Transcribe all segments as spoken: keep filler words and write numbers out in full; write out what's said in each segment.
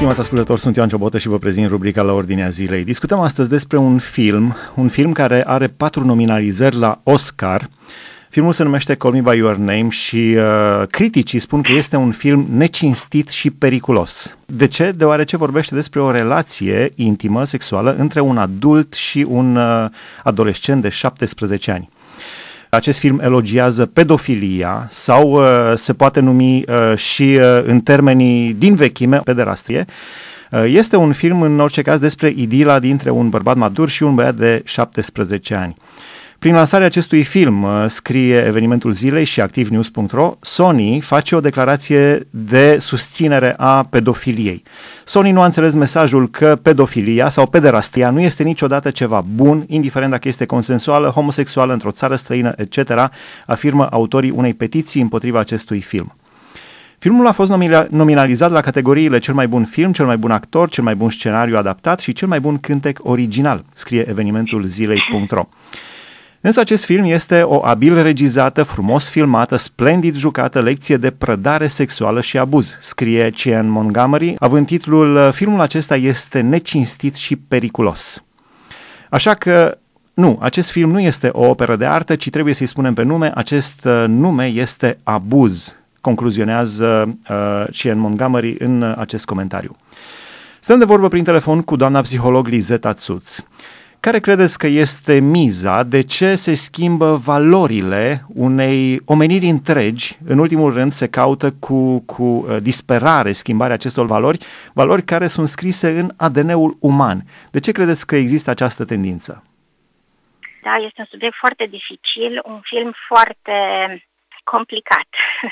Stimați ascultători, sunt Ioan Ciobotă și vă prezint rubrica La Ordinea Zilei. Discutăm astăzi despre un film, un film care are patru nominalizări la Oscar. Filmul se numește Call Me By Your Name și uh, criticii spun că este un film necinstit și periculos. De ce? Deoarece vorbește despre o relație intimă, sexuală, între un adult și un uh, adolescent de șaptesprezece ani. Acest film elogiază pedofilia sau uh, se poate numi uh, și uh, în termenii din vechime pederastie. Uh, este un film în orice caz despre idila dintre un bărbat matur și un băiat de șaptesprezece ani. Prin lansarea acestui film, uh, scrie Evenimentul Zilei și activ news punct ro, Sony face o declarație de susținere a pedofiliei. Sony nu a înțeles mesajul că pedofilia sau pederastia nu este niciodată ceva bun, indiferent dacă este consensuală, homosexuală, într-o țară străină, et cetera, afirmă autorii unei petiții împotriva acestui film. Filmul a fost nominalizat la categoriile cel mai bun film, cel mai bun actor, cel mai bun scenariu adaptat și cel mai bun cântec original, scrie Evenimentul Zilei punct ro. Însă acest film este o abil regizată, frumos filmată, splendid jucată lecție de prădare sexuală și abuz, scrie Cian Montgomery, având titlul "Filmul acesta este necinstit și periculos". Așa că, nu, acest film nu este o operă de artă, ci trebuie să-i spunem pe nume, acest nume este abuz, concluzionează uh, Cian Montgomery în acest comentariu. Stăm de vorbă prin telefon cu doamna psiholog Lizeta Țuț. Care credeți că este miza? De ce se schimbă valorile unei omeniri întregi? În ultimul rând se caută cu, cu disperare schimbarea acestor valori, valori care sunt scrise în A D N-ul uman. De ce credeți că există această tendință? Da, este un subiect foarte dificil, un film foarte complicat.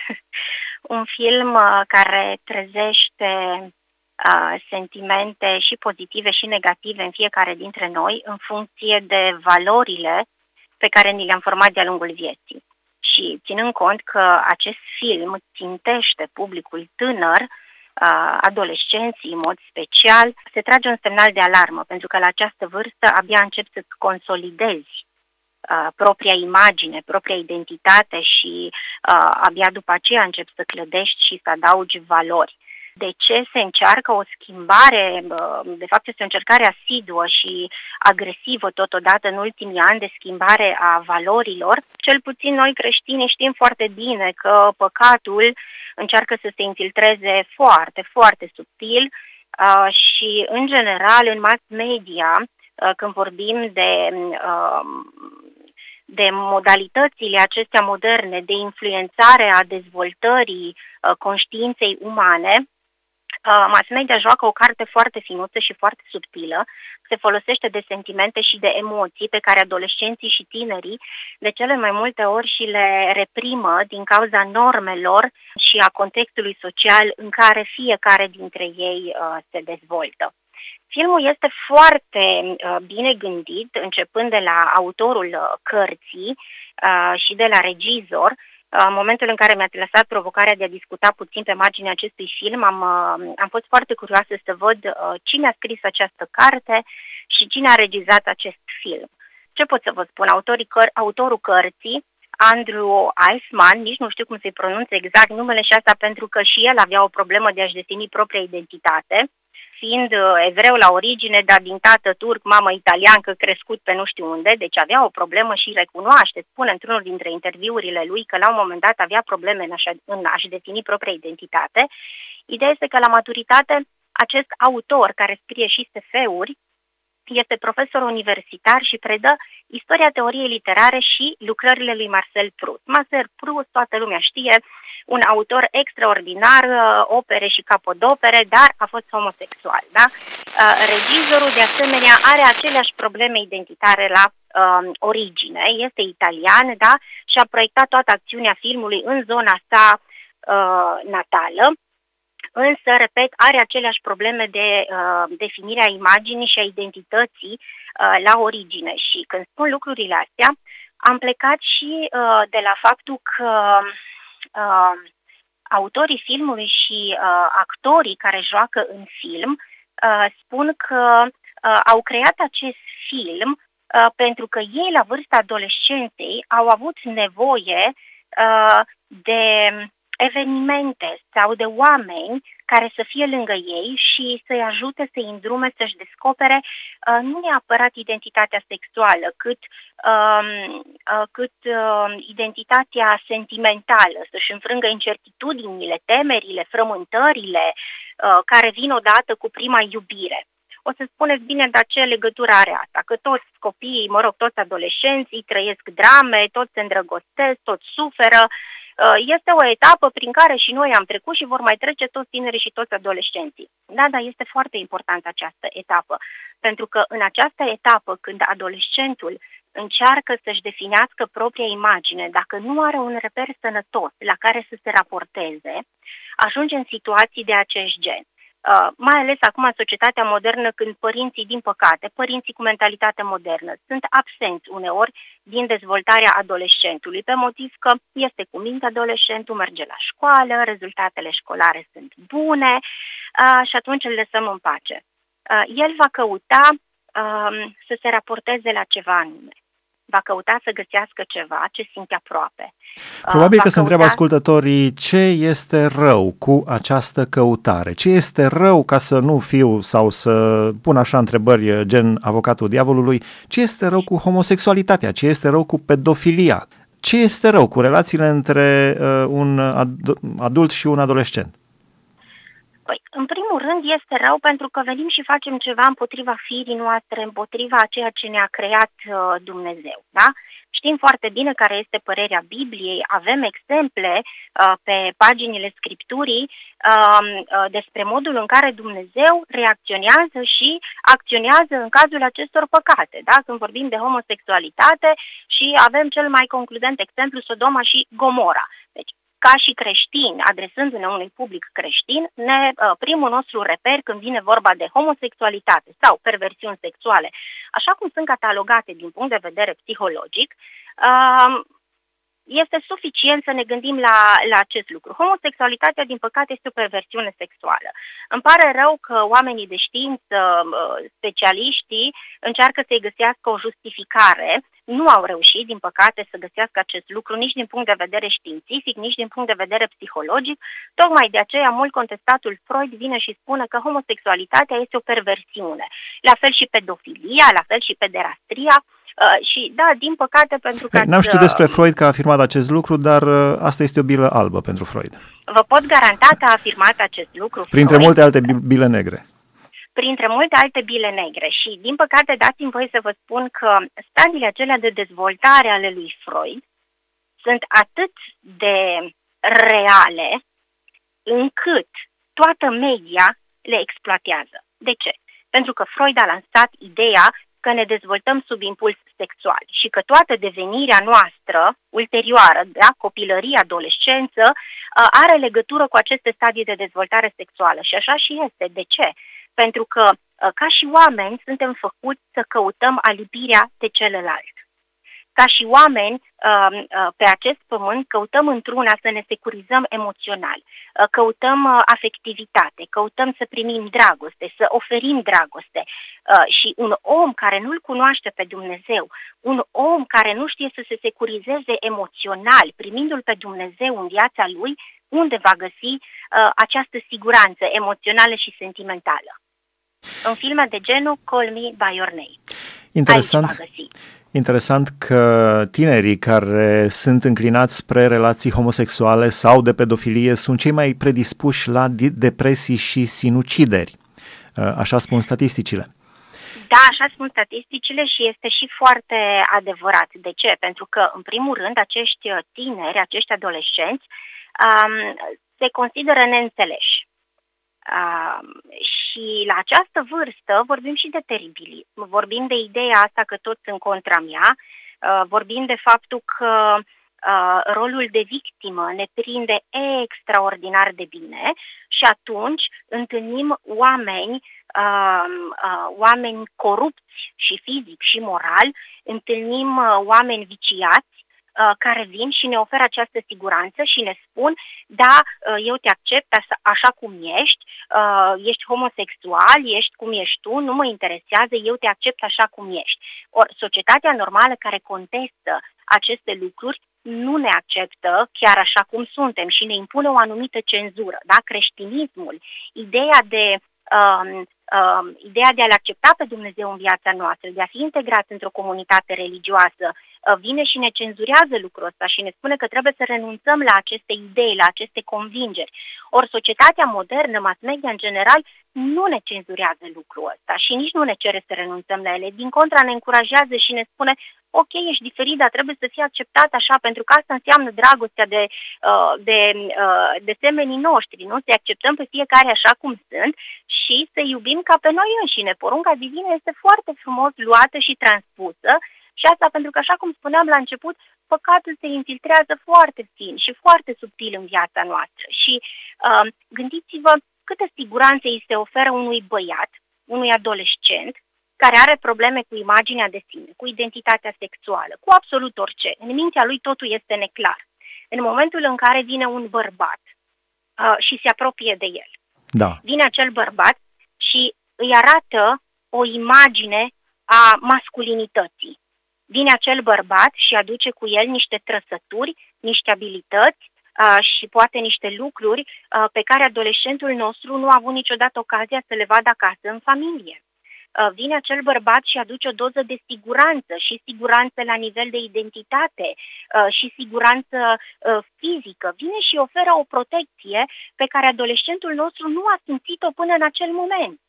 Un film care trezește sentimente și pozitive și negative în fiecare dintre noi în funcție de valorile pe care ni le-am format de-a lungul vieții. Și ținând cont că acest film țintește publicul tânăr, adolescenții în mod special, se trage un semnal de alarmă, pentru că la această vârstă abia începi să-ți consolidezi propria imagine, propria identitate și abia după aceea începi să clădești și să adaugi valori. De ce se încearcă o schimbare, de fapt este o încercare asiduă și agresivă totodată în ultimii ani de schimbare a valorilor? Cel puțin noi creștini știm foarte bine că păcatul încearcă să se infiltreze foarte, foarte subtil și în general în mass media, când vorbim de, de modalitățile acestea moderne de influențare a dezvoltării conștiinței umane, mass media joacă o carte foarte finuță și foarte subtilă, se folosește de sentimente și de emoții pe care adolescenții și tinerii de cele mai multe ori și le reprimă din cauza normelor și a contextului social în care fiecare dintre ei uh, se dezvoltă. Filmul este foarte uh, bine gândit, începând de la autorul uh, cărții uh, și de la regizor. În momentul în care mi-ați lăsat provocarea de a discuta puțin pe marginea acestui film, am, am fost foarte curioasă să văd cine a scris această carte și cine a regizat acest film. Ce pot să vă spun? Autorii căr- autorul cărții, Andrew Eisman, nici nu știu cum să-i pronunț exact numele și asta pentru că și el avea o problemă de a-și defini propria identitate, fiind evreu la origine, dar din tată turc, mamă italiancă, crescut pe nu știu unde, deci avea o problemă și recunoaște, spune într-unul dintre interviurile lui că la un moment dat avea probleme în, așa, în a-și defini propria identitate. Ideea este că la maturitate acest autor care scrie și S F-uri este profesor universitar și predă istoria teoriei literare și lucrările lui Marcel Proust. Marcel Proust, toată lumea știe, un autor extraordinar, opere și capodopere, dar a fost homosexual. Da? Regizorul, de asemenea, are aceleași probleme identitare la uh, origine, este italian, da? Și a proiectat toată acțiunea filmului în zona sa uh, natală. Însă, repet, are aceleași probleme de uh, definire a imaginii și a identității uh, la origine. Și când spun lucrurile astea, am plecat și uh, de la faptul că uh, autorii filmului și uh, actorii care joacă în film uh, spun că uh, au creat acest film uh, pentru că ei, la vârsta adolescenței, au avut nevoie uh, de evenimente sau de oameni care să fie lângă ei și să-i ajute să-i îndrume să-și descopere uh, nu neapărat identitatea sexuală, cât, uh, uh, cât uh, identitatea sentimentală, să-și înfrângă incertitudinile, temerile, frământările uh, care vin odată cu prima iubire. O să spuneți, bine, dar ce legătură are asta? Că toți copiii, mă rog, toți adolescenții trăiesc drame, toți se îndrăgostesc, toți suferă. Este o etapă prin care și noi am trecut și vor mai trece toți tinerii și toți adolescenții. Da, dar este foarte importantă această etapă, pentru că în această etapă, când adolescentul încearcă să-și definească propria imagine, dacă nu are un reper sănătos la care să se raporteze, ajunge în situații de acest gen. Uh, mai ales acum în societatea modernă, când părinții, din păcate, părinții cu mentalitate modernă, sunt absenți uneori din dezvoltarea adolescentului, pe motiv că este cu minte adolescentul, merge la școală, rezultatele școlare sunt bune uh, și atunci îl lăsăm în pace. Uh, el va căuta uh, să se raporteze la ceva anume. Va căuta să găsească ceva ce simte aproape. Probabil va că se căuta... întreabă ascultătorii ce este rău cu această căutare. Ce este rău, ca să nu fiu sau să pun așa întrebări gen avocatul diavolului, ce este rău cu homosexualitatea? Ce este rău cu pedofilia? Ce este rău cu relațiile între uh, un ad- adult și un adolescent? Păi, în primul rând este rău pentru că venim și facem ceva împotriva firii noastre, împotriva a ceea ce ne-a creat uh, Dumnezeu, da? Știm foarte bine care este părerea Bibliei, avem exemple uh, pe paginile Scripturii uh, uh, despre modul în care Dumnezeu reacționează și acționează în cazul acestor păcate, da? Când vorbim de homosexualitate și avem cel mai concludent exemplu Sodoma și Gomora. Deci, ca și creștini, adresându-ne unui public creștin, ne, primul nostru reper când vine vorba de homosexualitate sau perversiuni sexuale, așa cum sunt catalogate din punct de vedere psihologic, este suficient să ne gândim la, la acest lucru. Homosexualitatea, din păcate, este o perversiune sexuală. Îmi pare rău că oamenii de știință, specialiștii, încearcă să-i găsească o justificare. Nu au reușit, din păcate, să găsească acest lucru nici din punct de vedere științific, nici din punct de vedere psihologic. Tocmai de aceea, mult contestatul Freud vine și spune că homosexualitatea este o perversiune. La fel și pedofilia, la fel și pederastria. Uh, și da, din păcate, pentru că... N-am știut despre Freud că a afirmat acest lucru, dar uh, asta este o bilă albă pentru Freud. Vă pot garanta că a afirmat acest lucru Printre Freud, multe alte bile negre. Printre multe alte bile negre. Și, din păcate, dați-mi voie să vă spun că stadiile acelea de dezvoltare ale lui Freud sunt atât de reale încât toată media le exploatează. De ce? Pentru că Freud a lansat ideea că ne dezvoltăm sub impuls sexual și că toată devenirea noastră ulterioară, da, copilărie, adolescență, are legătură cu aceste stadii de dezvoltare sexuală. Și așa și este. De ce? Pentru că, ca și oameni, suntem făcuți să căutăm alibirea de celălalt. Ca și oameni, pe acest pământ, căutăm într-una să ne securizăm emoțional, căutăm afectivitate, căutăm să primim dragoste, să oferim dragoste. Și un om care nu-L cunoaște pe Dumnezeu, un om care nu știe să se securizeze emoțional, primindu-L pe Dumnezeu în viața lui, unde va găsi această siguranță emoțională și sentimentală? În filme de genul Call Me By Your Name. Interesant. Aici va găsi. Interesant că tinerii care sunt înclinați spre relații homosexuale sau de pedofilie sunt cei mai predispuși la depresii și sinucideri. Așa spun statisticile. Da, așa spun statisticile și este și foarte adevărat. De ce? Pentru că, în primul rând, acești tineri, acești adolescenți, um, se consideră neînțeleși. Uh, și la această vârstă vorbim și de teribili. Vorbim de ideea asta că toți sunt contra mea, uh, vorbim de faptul că uh, rolul de victimă ne prinde extraordinar de bine și atunci întâlnim oameni, uh, uh, oameni corupți și fizic și moral, întâlnim uh, oameni viciați care vin și ne oferă această siguranță și ne spun, da, eu te accept așa cum ești, ești homosexual, ești cum ești tu, nu mă interesează, eu te accept așa cum ești. Ori societatea normală care contestă aceste lucruri nu ne acceptă chiar așa cum suntem și ne impune o anumită cenzură. Da? Creștinismul, ideea de, um, um, ideea de a-L accepta pe Dumnezeu în viața noastră, de a fi integrat într-o comunitate religioasă, uh, vine și ne cenzurează lucrul ăsta și ne spune că trebuie să renunțăm la aceste idei, la aceste convingeri. Ori societatea modernă, mass media în general, nu ne cenzurează lucrul ăsta și nici nu ne cere să renunțăm la ele. Din contra, ne încurajează și ne spune: ok, ești diferit, dar trebuie să fii acceptat așa, pentru că asta înseamnă dragostea de, de, de semenii noștri, nu? Să-i acceptăm pe fiecare așa cum sunt și să iubim ca pe noi înșine. Porunca divină este foarte frumos luată și transpusă și asta pentru că, așa cum spuneam la început, păcatul se infiltrează foarte fin și foarte subtil în viața noastră. Și uh, gândiți-vă câtă siguranță îi se oferă unui băiat, unui adolescent, care are probleme cu imaginea de sine, cu identitatea sexuală, cu absolut orice. În mintea lui totul este neclar. În momentul în care vine un bărbat uh, și se apropie de el, da. vine acel bărbat și îi arată o imagine a masculinității. Vine acel bărbat și aduce cu el niște trăsături, niște abilități uh, și poate niște lucruri uh, pe care adolescentul nostru nu a avut niciodată ocazia să le vadă acasă în familie. Vine acel bărbat și aduce o doză de siguranță și siguranță la nivel de identitate și siguranță fizică. Vine și oferă o protecție pe care adolescentul nostru nu a simțit-o până în acel moment.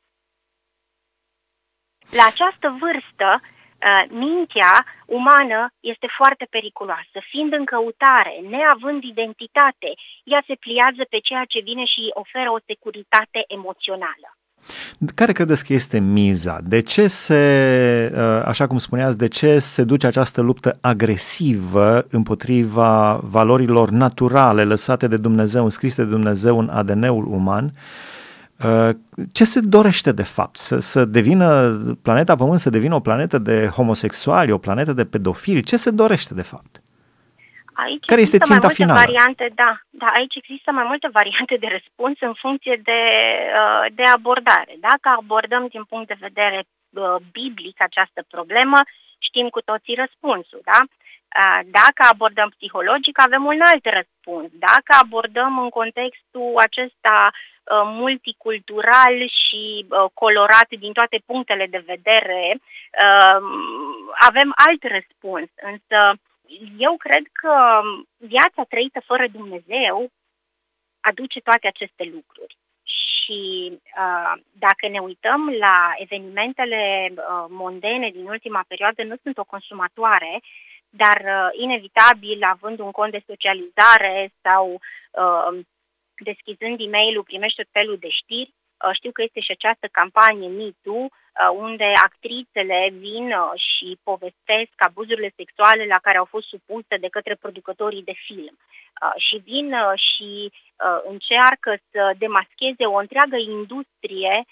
La această vârstă, mintea umană este foarte periculoasă. Fiind în căutare, neavând identitate, ea se pliază pe ceea ce vine și oferă o securitate emoțională. Care credeți că este miza? De ce se, așa cum spuneați, de ce se duce această luptă agresivă împotriva valorilor naturale lăsate de Dumnezeu, înscrise de Dumnezeu în A D N-ul uman? Ce se dorește de fapt? Să, să devină planeta Pământ, să devină o planetă de homosexuali, o planetă de pedofili? Ce se dorește de fapt? Aici Care este ținta finală? Variante, da, da, aici există mai multe variante de răspuns în funcție de, de abordare. Dacă abordăm din punct de vedere biblic această problemă, știm cu toții răspunsul, da? Dacă abordăm psihologic, avem un alt răspuns. Dacă abordăm în contextul acesta multicultural și colorat din toate punctele de vedere, avem alt răspuns. Însă eu cred că viața trăită fără Dumnezeu aduce toate aceste lucruri. Și uh, dacă ne uităm la evenimentele uh, mondene din ultima perioadă, nu sunt o consumatoare, dar uh, inevitabil, având un cont de socializare sau uh, deschizând e-mail-ul, primești tot felul de știri. Știu că este și această campanie Me Too, unde actrițele vin și povestesc abuzurile sexuale la care au fost supuse de către producătorii de film. Și vin și încearcă să demascheze o întreagă industrie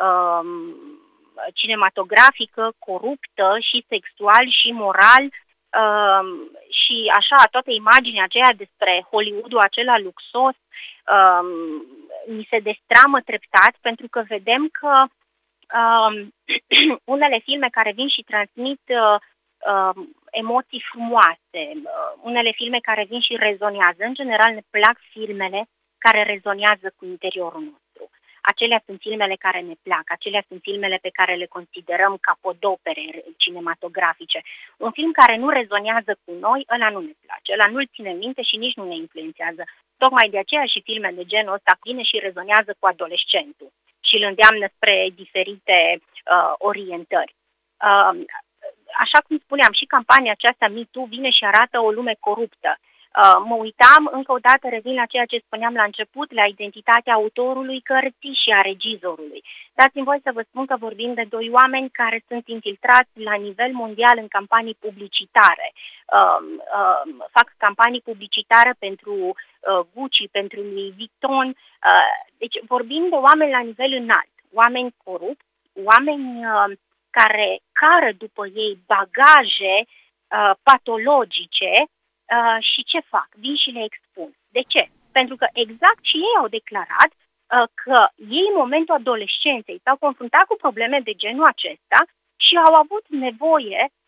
cinematografică, coruptă și sexual și moral. Și așa, toată imaginea aceea despre Hollywood-ul acela luxos um, mi se destramă treptat, pentru că vedem că um, unele filme care vin și transmit uh, uh, emoții frumoase, uh, unele filme care vin și rezonează, în general ne plac filmele care rezonează cu interiorul nostru. Acelea sunt filmele care ne plac, acelea sunt filmele pe care le considerăm capodopere cinematografice. Un film care nu rezonează cu noi, ăla nu ne place, ăla nu-l ține minte și nici nu ne influențează. Tocmai de aceea și filme de genul ăsta vine și rezonează cu adolescentul și îl îndeamnă spre diferite uh, orientări. Uh, așa cum spuneam, și campania aceasta Me Too vine și arată o lume coruptă. Uh, mă uitam, încă o dată revin la ceea ce spuneam la început, la identitatea autorului cărții și a regizorului. Dați-mi voi să vă spun că vorbim de doi oameni care sunt infiltrați la nivel mondial în campanii publicitare. Uh, uh, fac campanii publicitare pentru uh, Gucci, pentru Louis Vuitton. Uh, deci vorbim de oameni la nivel înalt, oameni corupți, oameni uh, care cară după ei bagaje uh, patologice. Uh, și ce fac? Vin și le expun. De ce? Pentru că exact și ei au declarat uh, că ei în momentul adolescenței s-au confruntat cu probleme de genul acesta și au avut nevoie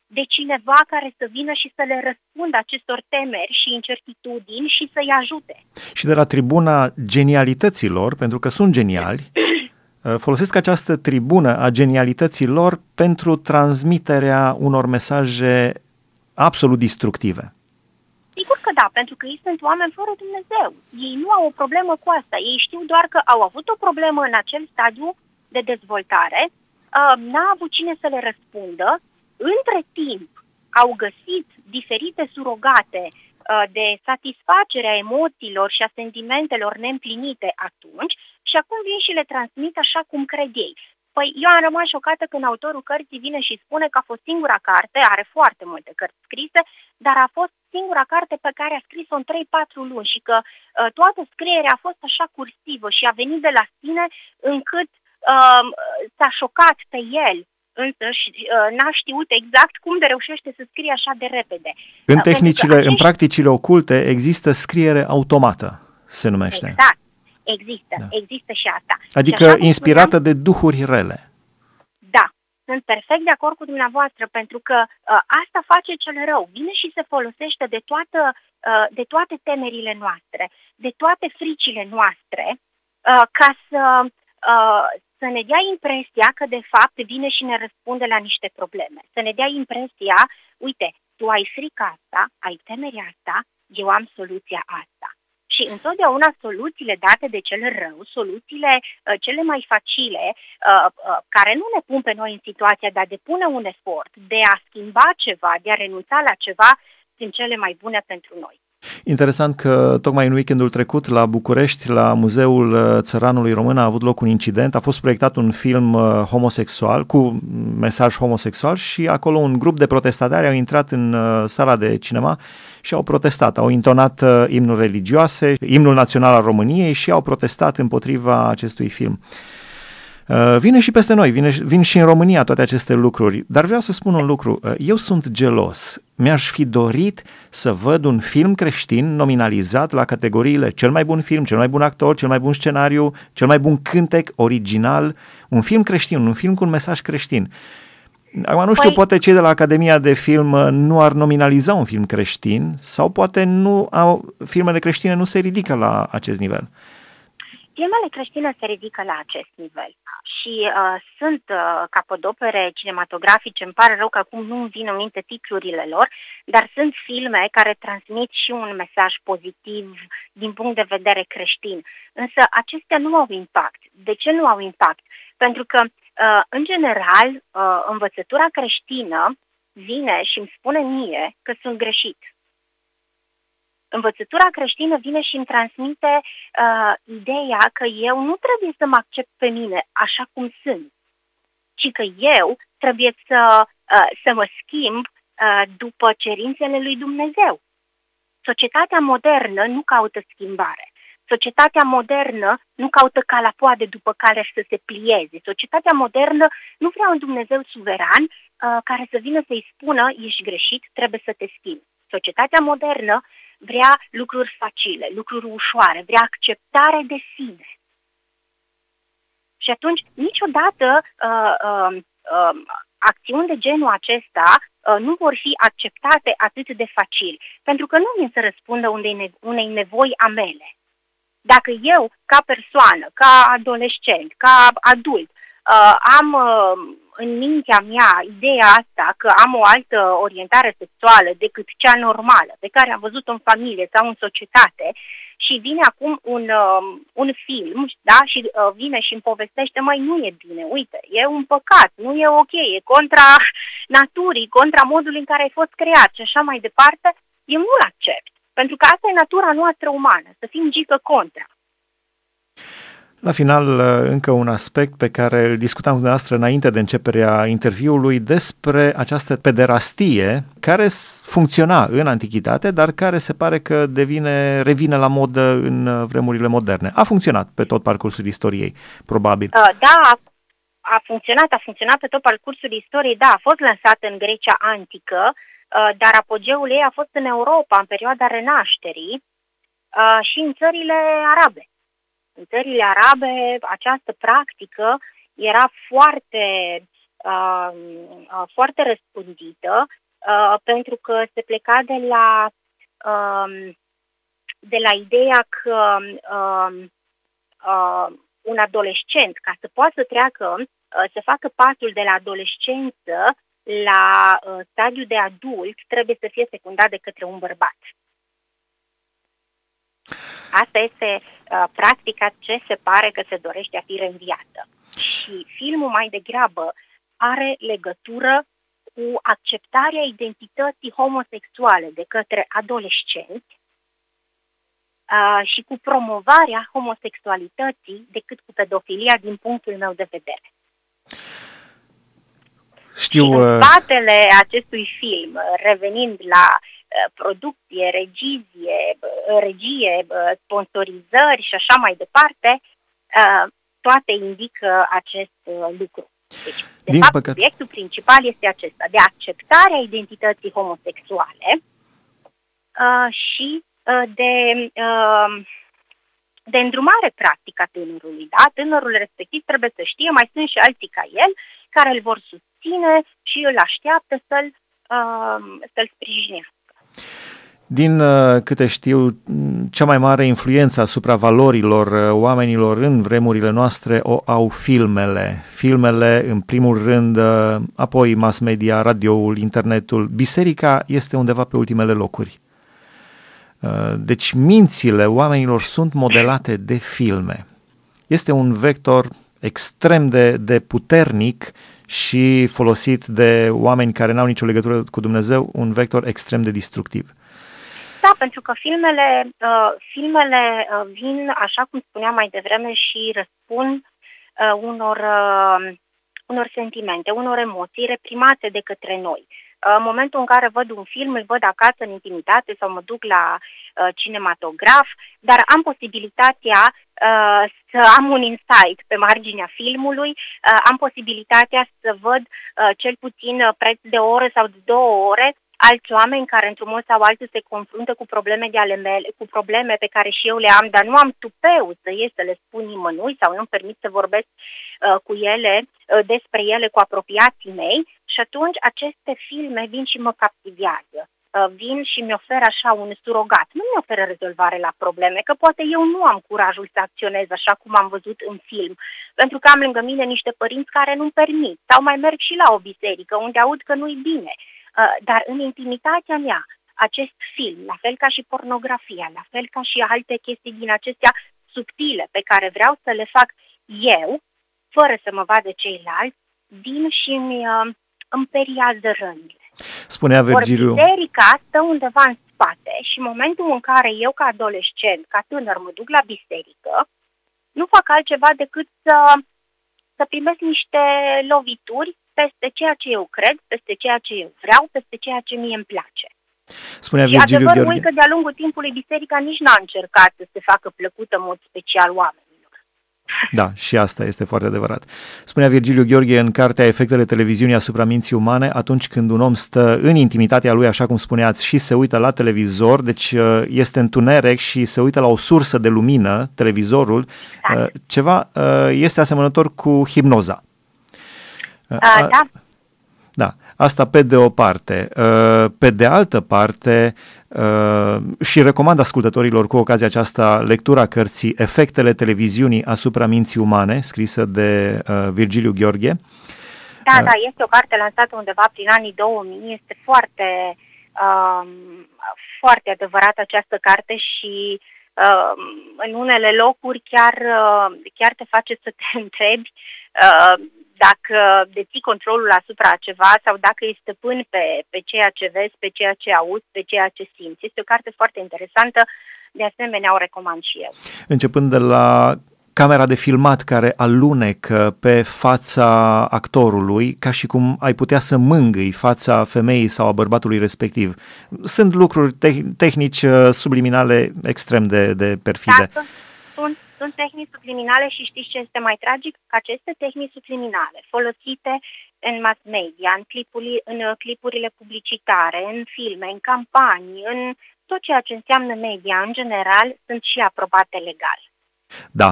de cineva care să vină și să le răspundă acestor temeri și incertitudini și să-i ajute. Și de la tribuna genialităților, pentru că sunt geniali, folosesc această tribună a genialităților pentru transmiterea unor mesaje absolut destructive. Sigur că da, pentru că ei sunt oameni fără Dumnezeu. Ei nu au o problemă cu asta. Ei știu doar că au avut o problemă în acel stadiu de dezvoltare, n-a avut cine să le răspundă. Între timp au găsit diferite surogate de satisfacere a emoțiilor și a sentimentelor neîmplinite atunci și acum vin și le transmit așa cum cred ei. Păi eu am rămas șocată când autorul cărții vine și spune că a fost singura carte, are foarte multe cărți scrise, dar a fost singura carte pe care a scris-o în trei patru luni și că uh, toată scrierea a fost așa cursivă și a venit de la sine încât uh, s-a șocat pe el. Însă și uh, n-a știut exact cum de reușește să scrie așa de repede. În tehnicile, acești... în practicile oculte există scriere automată, se numește. Exact. Există, da. Există și asta. Adică și așa, inspirată spuneam, de duhuri rele. Da, sunt perfect de acord cu dumneavoastră, pentru că uh, asta face cel rău. Vine și se folosește de, toată, uh, de toate temerile noastre, de toate fricile noastre, uh, ca să, uh, să ne dea impresia că de fapt vine și ne răspunde la niște probleme. Să ne dea impresia, uite, tu ai frica asta, ai temerea asta, eu am soluția asta. Și întotdeauna soluțiile date de cel rău, soluțiile uh, cele mai facile, uh, uh, care nu ne pun pe noi în situația de a depune un efort, de a schimba ceva, de a renunța la ceva, sunt cele mai bune pentru noi. Interesant că tocmai în weekendul trecut la București, la Muzeul Țăranului Român, a avut loc un incident. A fost proiectat un film homosexual, cu mesaj homosexual și acolo un grup de protestatari au intrat în sala de cinema și au protestat. Au intonat imnuri religioase, imnul național al României și au protestat împotriva acestui film. Vine și peste noi, vine, vin și în România toate aceste lucruri, dar vreau să spun un lucru, eu sunt gelos, mi-aș fi dorit să văd un film creștin nominalizat la categoriile cel mai bun film, cel mai bun actor, cel mai bun scenariu, cel mai bun cântec original, un film creștin, un film cu un mesaj creștin. Acum nu știu, păi... poate cei de la Academia de Film nu ar nominaliza un film creștin sau poate nu au, filmele creștine nu se ridică la acest nivel. Filmele creștine se ridică la acest nivel și uh, sunt uh, capodopere cinematografice, îmi pare rău că acum nu-mi vin în minte titlurile lor, dar sunt filme care transmit și un mesaj pozitiv din punct de vedere creștin. Însă acestea nu au impact. De ce nu au impact? Pentru că, uh, în general, uh, învățătura creștină vine și îmi spune mie că sunt greșit. Învățătura creștină vine și îmi transmite uh, ideea că eu nu trebuie să mă accept pe mine așa cum sunt, ci că eu trebuie să, uh, să mă schimb uh, după cerințele lui Dumnezeu. Societatea modernă nu caută schimbare. Societatea modernă nu caută ca la poade după care să se plieze. Societatea modernă nu vrea un Dumnezeu suveran uh, care să vină să-i spună ești greșit, trebuie să te schimbi. Societatea modernă vrea lucruri facile, lucruri ușoare, vrea acceptare de sine. Și atunci, niciodată uh, uh, uh, acțiuni de genul acesta uh, nu vor fi acceptate atât de facil, pentru că nu vin să răspundă unei, unei nevoi a mele. Dacă eu, ca persoană, ca adolescent, ca adult, uh, am uh, în mintea mea ideea asta că am o altă orientare sexuală decât cea normală, pe care am văzut-o în familie sau în societate, și vine acum un, uh, un film, da, și uh, vine și îmi povestește, măi, nu e bine, uite, e un păcat, nu e ok, e contra naturii, contra modului în care ai fost creat și așa mai departe, eu nu-l accept. Pentru că asta e natura noastră umană, să fim gică contra. La final, încă un aspect pe care îl discutam cu dumneavoastră înainte de începerea interviului despre această pederastie care funcționa în antichitate, dar care se pare că devine, revine la modă în vremurile moderne. A funcționat pe tot parcursul istoriei, probabil. Da, a funcționat, a funcționat pe tot parcursul istoriei, da, a fost lansată în Grecia antică, dar apogeul ei a fost în Europa, în perioada Renașterii și în țările arabe. În țările arabe această practică era foarte uh, uh, foarte răspândită, uh, pentru că se pleca de la, uh, de la ideea că uh, uh, un adolescent, ca să poată să treacă, uh, să facă pasul de la adolescență la uh, stadiul de adult, trebuie să fie secundat de către un bărbat. Asta este uh, practica ce se pare că se dorește a fi reînviată. Și filmul mai degrabă are legătură cu acceptarea identității homosexuale de către adolescenți uh, și cu promovarea homosexualității decât cu pedofilia din punctul meu de vedere. Știu, și în spatele acestui film, revenind la uh, producție, regizie, uh, regie, uh, sponsorizări și așa mai departe, uh, toate indică acest uh, lucru. Deci, de din fapt, păcate, subiectul principal este acesta, de acceptarea identității homosexuale uh, și uh, de, uh, de îndrumare practică a tânărului. Da? Tânărul respectiv trebuie să știe, mai sunt și alții ca el, care îl vor susține și îl așteaptă să-l, uh, să-l sprijinească. Din uh, câte știu, cea mai mare influență asupra valorilor uh, oamenilor în vremurile noastre o au filmele. Filmele, în primul rând, uh, apoi mass media, radioul, internetul. Biserica este undeva pe ultimele locuri. Uh, deci mințile oamenilor sunt modelate de filme. Este un vector extrem de, de puternic și folosit de oameni care n-au nicio legătură cu Dumnezeu, un vector extrem de destructiv. Da, pentru că filmele, uh, filmele uh, vin, așa cum spuneam mai devreme, și răspund uh, unor, uh, unor sentimente, unor emoții reprimate de către noi. Uh, în momentul în care văd un film, îl văd acasă în intimitate sau mă duc la uh, cinematograf, dar am posibilitatea uh, să am un insight pe marginea filmului, uh, am posibilitatea să văd uh, cel puțin uh, preț de o oră sau de două ore, alți oameni care într-un mod sau altul se confruntă cu probleme de ale mele, cu probleme pe care și eu le am, dar nu am tupeu să ies să le spun nimănui sau nu-mi permit să vorbesc uh, cu ele, uh, despre ele cu apropiații mei, și atunci aceste filme vin și mă captivează. Uh, vin și mi oferă așa un surogat. Nu mi oferă rezolvare la probleme, că poate eu nu am curajul să acționez așa cum am văzut în film, pentru că am lângă mine niște părinți care nu-mi permit, sau mai merg și la o biserică unde aud că nu-i bine. Dar în intimitatea mea, acest film, la fel ca și pornografia, la fel ca și alte chestii din acestea subtile pe care vreau să le fac eu, fără să mă vadă ceilalți, vin și îmi, îmi periază rănile. Spunea Virgiliu. Ori biserica stă undeva în spate și în momentul în care eu ca adolescent, ca tânăr, mă duc la biserică, nu fac altceva decât să, să primesc niște lovituri peste ceea ce eu cred, peste ceea ce eu vreau, peste ceea ce mie îmi place. Spunea și Virgiliu adevărul Gheorghe. e că de-a lungul timpului biserica nici n-a încercat să se facă plăcută în mod special oamenilor. Da, și asta este foarte adevărat. Spunea Virgiliu Gheorghe în cartea Efectele televiziunii asupra minții umane, atunci când un om stă în intimitatea lui, așa cum spuneați, și se uită la televizor, deci este întuneric și se uită la o sursă de lumină, televizorul, exact. Ceva este asemănător cu hipnoza. Uh, da. Da, asta pe de o parte. Pe de altă parte, și recomand ascultătorilor cu ocazia aceasta lectura cărții Efectele televiziunii asupra minții umane, scrisă de Virgiliu Gheorghe. Da, da, este o carte lansată undeva prin anii două mii, este foarte, um, foarte adevărată această carte și um, în unele locuri chiar, chiar te face să te întrebi uh, dacă deții controlul asupra ceva sau dacă ești stăpân pe, pe ceea ce vezi, pe ceea ce auzi, pe ceea ce simți. Este o carte foarte interesantă, de asemenea o recomand și eu. Începând de la camera de filmat care alunecă pe fața actorului, ca și cum ai putea să mângâi fața femeii sau a bărbatului respectiv. Sunt lucruri te- tehnici subliminale extrem de, de perfide. Da, sunt, sunt tehnici subliminale și știți ce este mai tragic? Că aceste tehnici subliminale folosite în mass media, în, clipuri, în clipurile publicitare, în filme, în campanii, în tot ceea ce înseamnă media în general, sunt și aprobate legal. Da.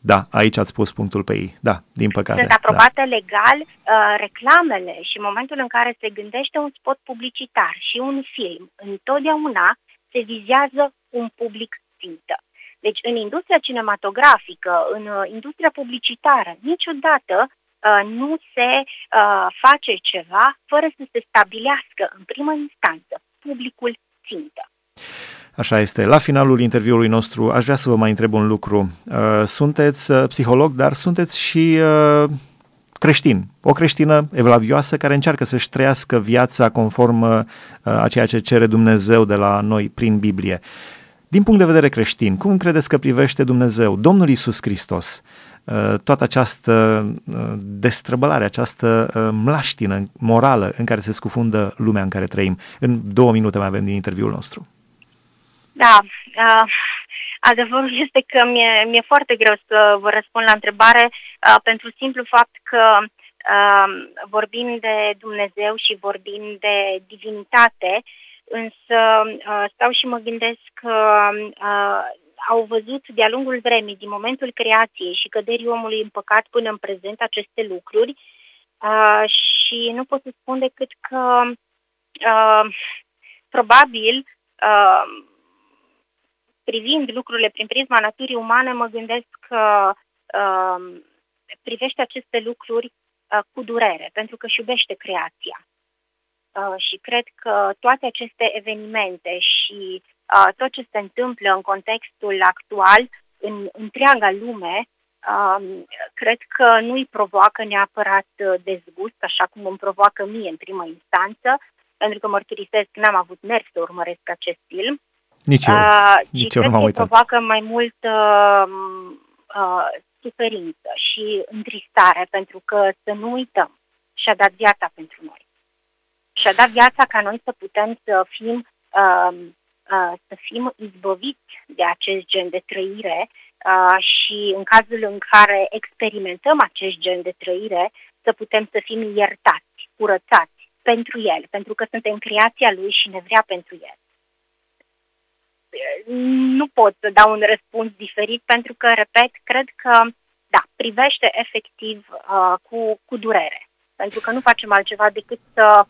Da, aici ați pus punctul pe ei. Da, din păcate. Sunt aprobate da. legal uh, reclamele și în momentul în care se gândește un spot publicitar și un film, întotdeauna se vizează un public țintă. Deci în industria cinematografică, în uh, industria publicitară, niciodată uh, nu se uh, face ceva fără să se stabilească în primă instanță publicul țintă. Așa este. La finalul interviului nostru aș vrea să vă mai întreb un lucru. Sunteți psiholog, dar sunteți și creștin. O creștină evlavioasă care încearcă să-și trăiască viața conform a ceea ce cere Dumnezeu de la noi prin Biblie. Din punct de vedere creștin, cum credeți că privește Dumnezeu, Domnul Iisus Hristos, toată această destrăbălare, această mlaștină morală în care se scufundă lumea în care trăim? În două minute mai avem din interviul nostru. Da, uh, adevărul este că mi-e, mi-e foarte greu să vă răspund la întrebare uh, pentru simplu fapt că uh, vorbim de Dumnezeu și vorbim de divinitate, însă uh, stau și mă gândesc că uh, au văzut de-a lungul vremii, din momentul creației și căderii omului în păcat până în prezent aceste lucruri uh, și nu pot să spun decât că uh, probabil uh, privind lucrurile prin prisma naturii umane, mă gândesc că uh, privește aceste lucruri uh, cu durere, pentru că își iubește creația. Uh, și cred că toate aceste evenimente și uh, tot ce se întâmplă în contextul actual, în întreaga lume, uh, cred că nu îi provoacă neapărat dezgust, așa cum îmi provoacă mie în primă instanță, pentru că mărturisesc că n-am avut nervi să urmăresc acest film. Nici eu, uh, nici eu nu m-am uitat. Provoacă mai mult uh, uh, suferință și întristare, pentru că să nu uităm, și-a dat viața pentru noi. Și-a dat viața ca noi să putem să fim, uh, uh, să fim izbăviți de acest gen de trăire uh, și în cazul în care experimentăm acest gen de trăire, să putem să fim iertați, curățați pentru el, pentru că suntem creația lui și ne vrea pentru el. Nu pot să dau un răspuns diferit pentru că, repet, cred că, da, privește efectiv uh, cu, cu durere. Pentru că nu facem altceva decât să,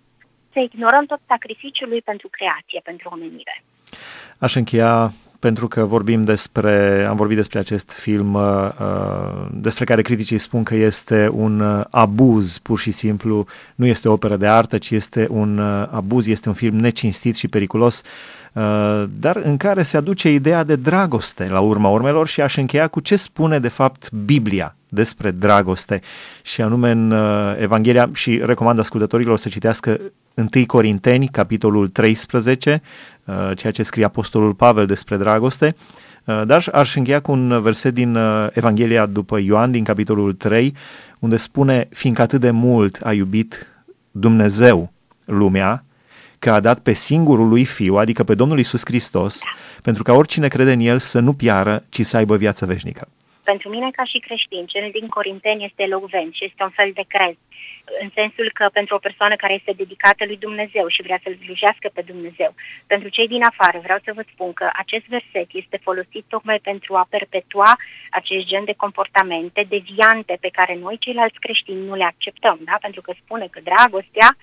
să ignorăm tot sacrificiul lui pentru creație, pentru omenire. Aș încheia, pentru că vorbim despre, am vorbit despre acest film uh, despre care criticii spun că este un uh, abuz, pur și simplu, nu este o operă de artă, ci este un uh, abuz, este un film necinstit și periculos, uh, dar în care se aduce ideea de dragoste la urma urmelor și aș încheia cu ce spune de fapt Biblia despre dragoste și anume în uh, Evanghelia, și recomand ascultătorilor să citească întâi Corinteni, capitolul treisprezece, uh, ceea ce scrie Apostolul Pavel despre dragoste, uh, dar aș încheia cu un verset din uh, Evanghelia după Ioan, din capitolul trei, unde spune: fiindcă atât de mult a iubit Dumnezeu lumea, că a dat pe singurul lui Fiu, adică pe Domnul Iisus Hristos, pentru ca oricine crede în El să nu piară, ci să aibă viață veșnică. Pentru mine, ca și creștin, cel din Corinteni este elocvent și este un fel de crez, în sensul că pentru o persoană care este dedicată lui Dumnezeu și vrea să-L slujească pe Dumnezeu, pentru cei din afară, vreau să vă spun că acest verset este folosit tocmai pentru a perpetua acest gen de comportamente deviante pe care noi, ceilalți creștini, nu le acceptăm, da? Pentru că spune că dragostea,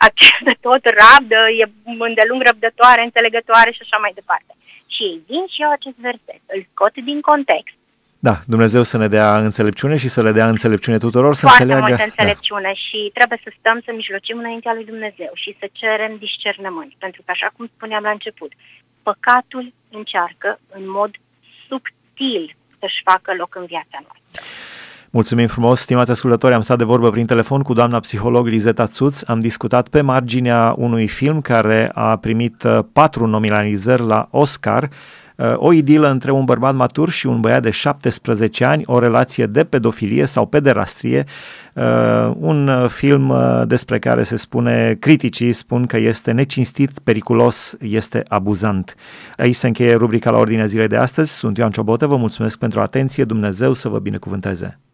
de tot rabdă, e îndelung răbdătoare, înțelegătoare și așa mai departe. Și ei vin și eu acest verset, îl scot din context. Da, Dumnezeu să ne dea înțelepciune și să le dea înțelepciune tuturor, să Foarte înțeleagă... multă înțelepciune, da. Și trebuie să stăm să mijlocim înaintea lui Dumnezeu și să cerem discernământ, pentru că, așa cum spuneam la început, păcatul încearcă în mod subtil să-și facă loc în viața noastră. Mulțumim frumos, stimați ascultători, am stat de vorbă prin telefon cu doamna psiholog Lizeta Țuț, am discutat pe marginea unui film care a primit patru nominalizări la Oscar, o idilă între un bărbat matur și un băiat de șaptesprezece ani, o relație de pedofilie sau pederastrie, un film despre care se spune, criticii spun că este necinstit, periculos, este abuzant. Aici se încheie rubrica La Ordinea Zilei de astăzi, sunt Ioan Ciobotă, vă mulțumesc pentru atenție, Dumnezeu să vă binecuvânteze!